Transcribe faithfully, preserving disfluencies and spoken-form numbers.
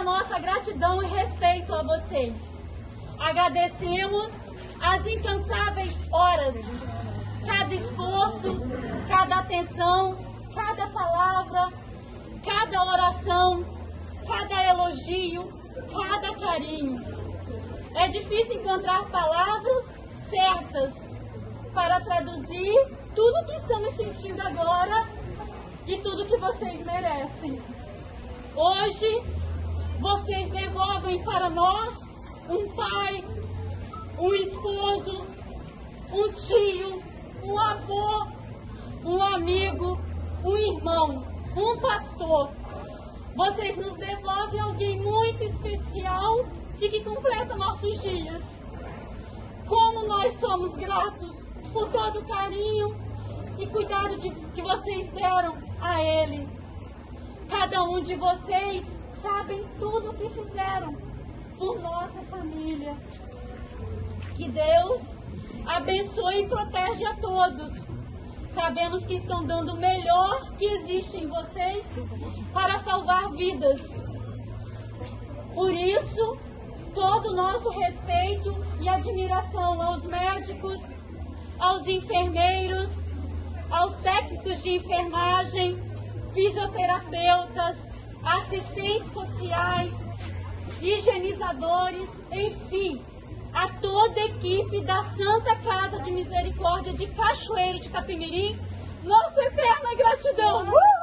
nossa gratidão e respeito a vocês. Agradecemos as incansáveis horas, cada esforço, cada atenção, cada palavra, cada oração, cada elogio, cada carinho. É difícil encontrar palavras certas para traduzir tudo que estamos sentindo agora e tudo que vocês merecem. Hoje, vocês devolvem para nós um pai, um esposo, um tio, um avô, um amigo, um irmão, um pastor. Vocês nos devolvem alguém muito especial e que completa nossos dias. Como nós somos gratos por todo o carinho e cuidado de, que vocês deram a ele. Cada um de vocês sabem tudo o que fizeram por nossa família. Que Deus abençoe e protege a todos. Sabemos que estão dando o melhor que existe em vocês para salvar vidas. Por isso, todo o nosso respeito e admiração aos médicos, aos enfermeiros, aos técnicos de enfermagem, fisioterapeutas, assistentes sociais, higienizadores, enfim, a toda a equipe da Santa Casa de Misericórdia de Cachoeiro de Itapemirim, nossa eterna gratidão! Uh!